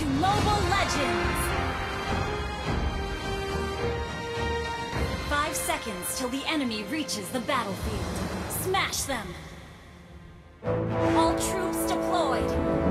to Mobile Legends! 5 seconds till the enemy reaches the battlefield. Smash them! All troops deployed!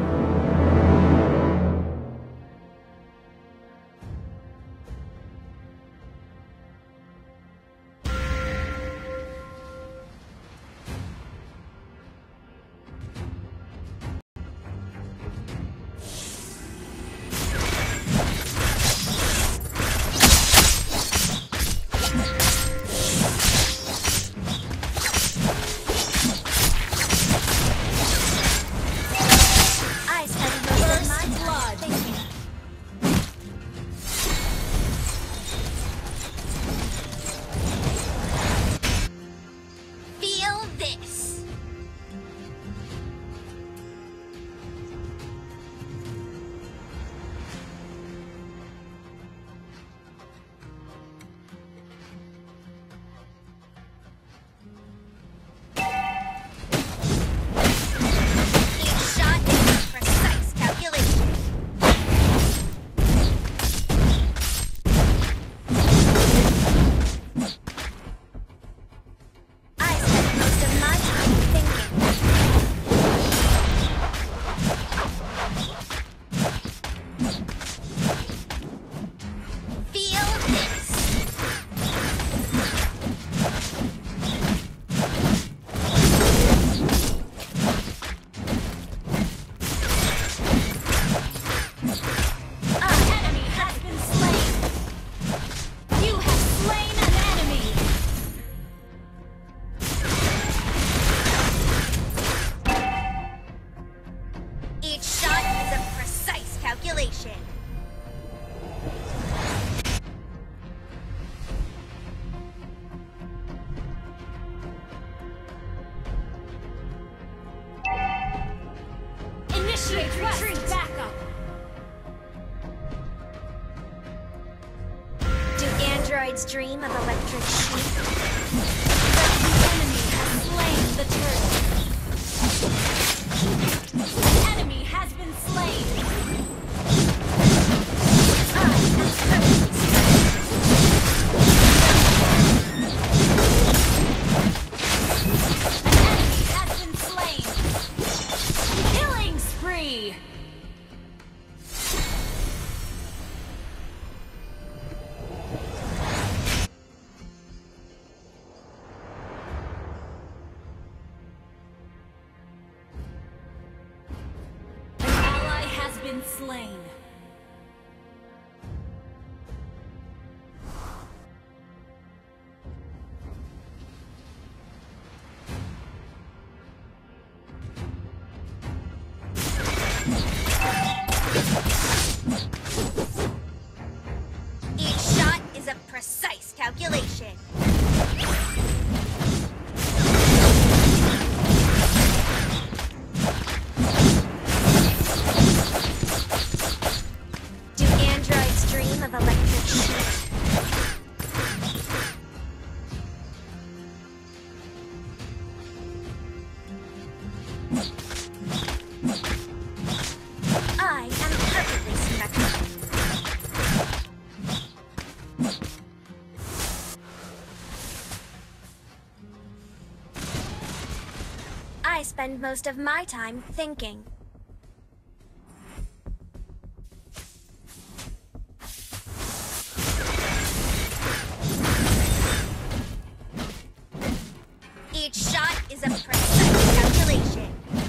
Retreat! Backup! Do androids dream of electric sheep? The enemy has slain the turtle. The enemy has been slain. An enemy has been slain. Killing spree. Been slain. Each shot is a precise calculation. Of electric sheep. I am perfectly symmetrical. I spend most of my time thinking. Each shot is a precise calculation.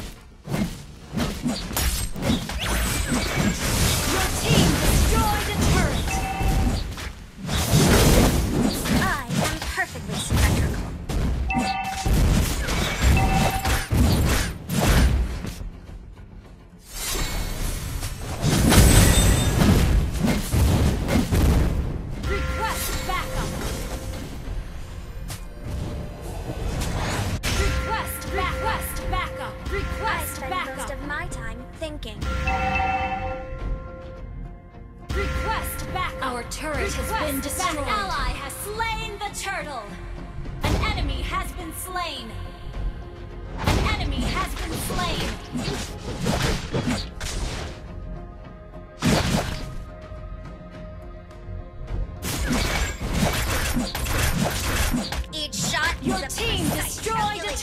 Your team destroyed a turret. I am perfectly symmetrical. Request backup. Request backup! I Request spend backup! most of my time thinking. Request backup! Our turret has been destroyed. An ally has slain the turtle! An enemy has been slain! An enemy has been slain!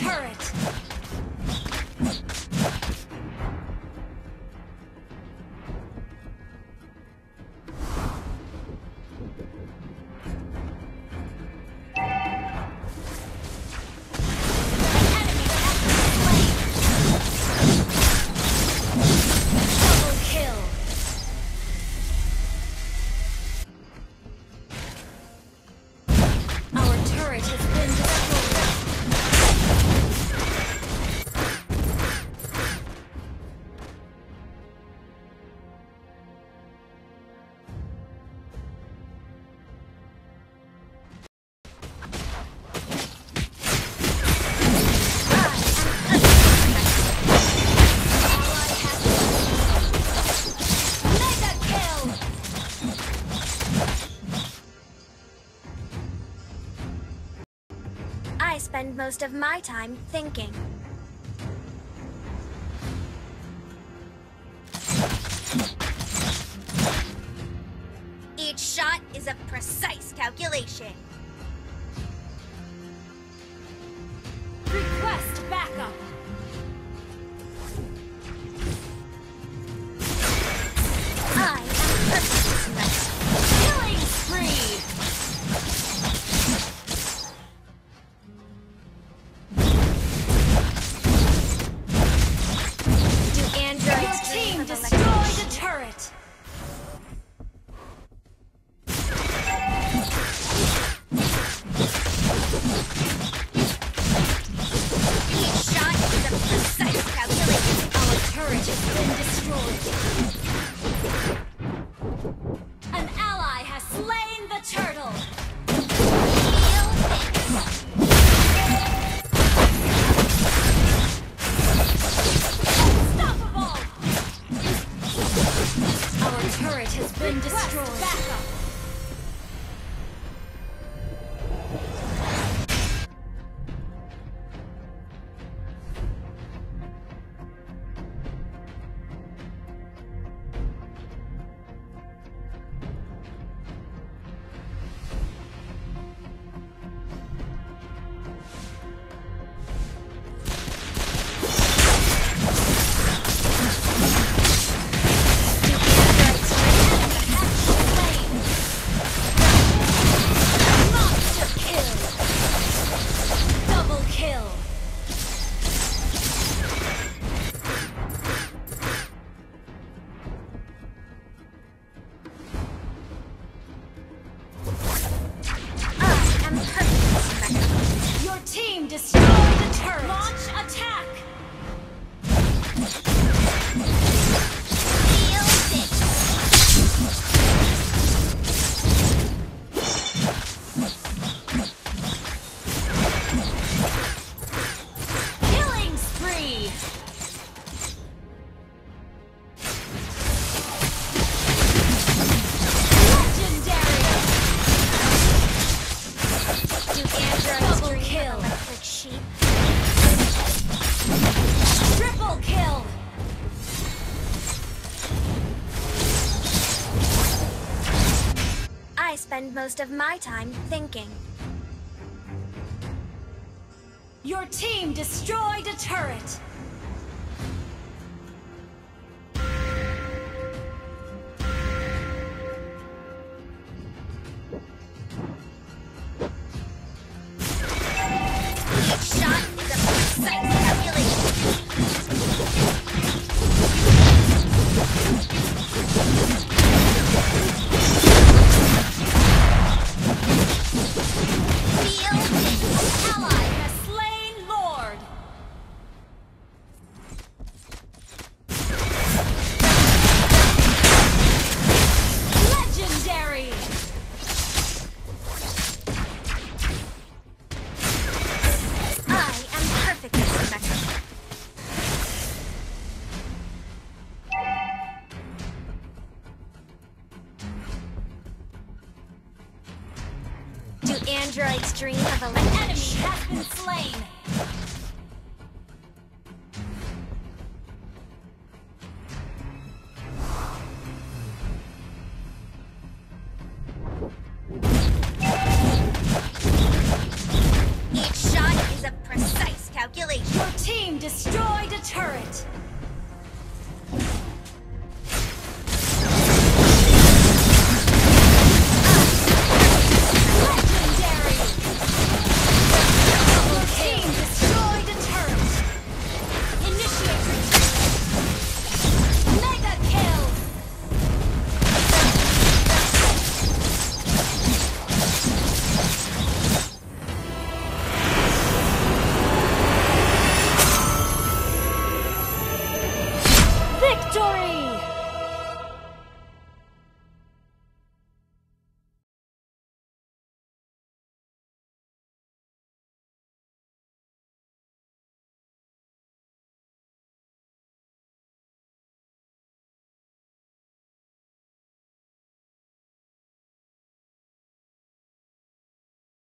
turret! I spend most of my time thinking. Each shot is a precise calculation. Request backup! I am perfect. Killing spree! Your team destroyed a turret! Each shot is a precise calculation. Our turret has been destroyed. An ally has slain the turtle! Unstoppable! Our turret has been destroyed. Backup! Team destroy the turret! Launch attack! Feel this. Killing spree! Legendary! Do androids Double dream kill. of electric sheep? Triple kill! I spend most of my time thinking. Your team destroyed a turret! Each shot is a precise calculation. Feel this. Ally has slain Lord! Legendary! I am perfectly symmetrical. Do androids dream of electric Enemy sheep? has been slain! Each shot is a precise calculation. it.